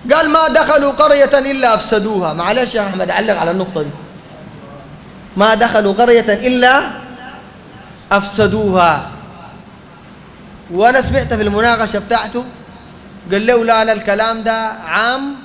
قال ما دخلوا قرية إلا أفسدوها. معلش يا أحمد علق على النقطة دي. ما دخلوا قرية إلا أفسدوها. وأنا سمعت في المناقشة بتاعته قال له لا الكلام ده عام،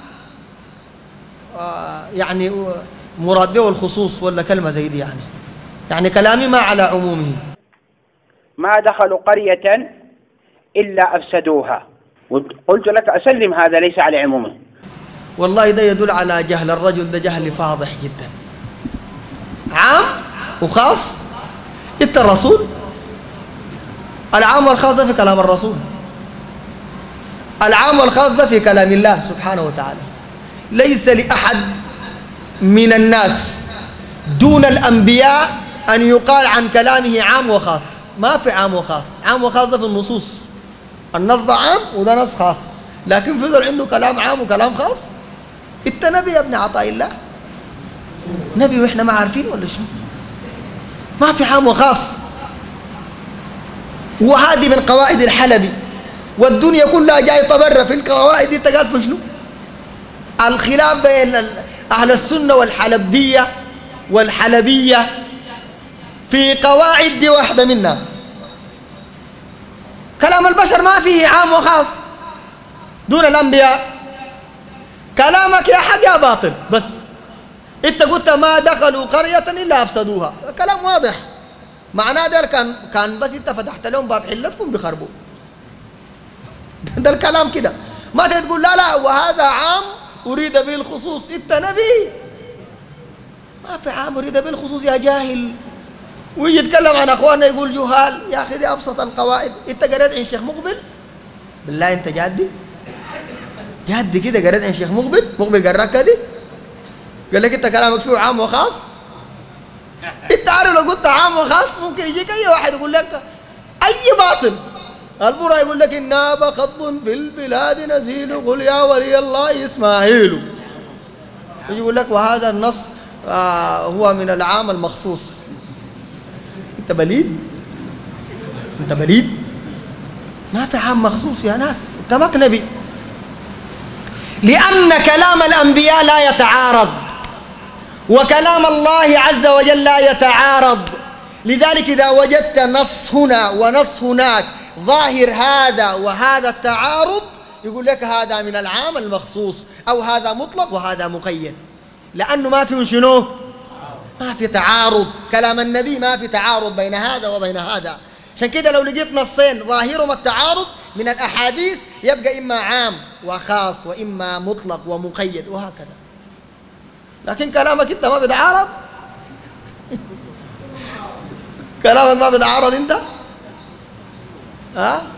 يعني مراد به الخصوص ولا كلمة زي دي، يعني كلامي ما على عمومه. ما دخلوا قرية إلا أفسدوها. قلت لك أسلم هذا ليس على عمومه. والله ده يدل على جهل الرجل، ده جهل فاضح جدا. عام وخاص. انت الرسول، العام والخاص ده في كلام الرسول، العام والخاص ده في كلام الله سبحانه وتعالى. ليس لأحد من الناس دون الأنبياء أن يقال عن كلامه عام وخاص. ما في عام وخاص. عام وخاص ده في النصوص، النص ده عام وده نص خاص، لكن فضل عنده كلام عام وكلام خاص. انت نبي يا ابن عطاء الله؟ نبي واحنا ما عارفين ولا شنو؟ ما في عام وخاص. وهذه من قواعد الحلبي، والدنيا كلها جاي تبرى في القواعد دي. تقال في شنو؟ الخلاف بين أهل السنة والحلبدية والحلبية في قواعد دي واحدة منها. كلام البشر ما فيه عام وخاص دون الأنبياء. كلامك يا حق يا باطل بس. انت قلت ما دخلوا قرية إلا أفسدوها، كلام واضح. معناه ده كان بس انت فتحت لهم باب حلتكم بخربوا. ده الكلام كده. ما تقول لا وهذا عام أريد به الخصوص. انت نبي، ما في عام أريد به الخصوص يا جاهل. ويجي يتكلم عن اخواننا يقول جهال. يا اخي دي ابسط القواعد. انت قريت عن شيخ مقبل؟ بالله انت جادي جادي كده؟ قريت عن شيخ مقبل قراك كده؟ قال لك انت كلامك فيه عام وخاص؟ انت عارف لو قلت عام وخاص ممكن يجيك اي واحد يقول لك اي باطل. البورا يقول لك ان ناب خطب في البلاد نزيل قل يا ولي الله اسماعيل. يجي يقول لك وهذا النص هو من العام المخصوص. انت بليد، انت بليد. ما في عام مخصوص يا ناس. انت ماك نبي. لأن كلام الأنبياء لا يتعارض، وكلام الله عز وجل لا يتعارض. لذلك إذا وجدت نص هنا ونص هناك ظاهر هذا وهذا التعارض، يقول لك هذا من العام المخصوص، أو هذا مطلق وهذا مقيد، لأنه ما فيه شنو؟ ما في تعارض. كلام النبي ما في تعارض بين هذا وبين هذا. عشان كده لو لقيت نصين ظاهرهم التعارض من الأحاديث يبقى إما عام وخاص وإما مطلق ومقيد وهكذا. لكن كلامك أنت ما بيتعارض. كلامك ما بيتعارض أنت. ها؟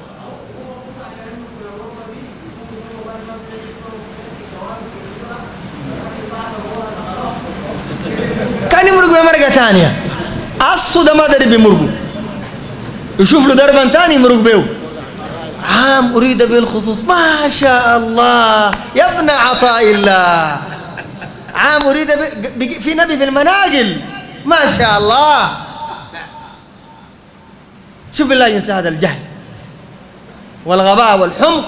كان يمرق بمرقة ثانية. أصو ده ما دري بيمرقوا، يشوف له دربا ثاني يمرق به. عام أريد به الخصوص. ما شاء الله يا ابن عطاء الله. عام أريد في نبي في المناقل. ما شاء الله. شوف الله ينسى هذا الجهل والغباء والحمق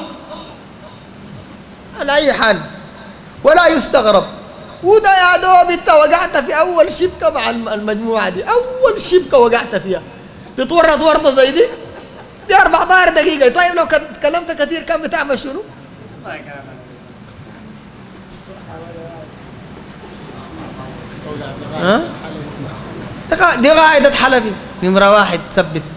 على أي حال. ولا يستغرب. وده يا دوب انت وقعت في أول شبكة مع المجموعة دي. أول شبكة وقعت فيها تتورط ورطة زي دي 14 دقيقة. طيب لو تكلمت كثير كان بتعمل شنو؟ ها؟ دي قاعدة حلبي نمرة واحد. ثبت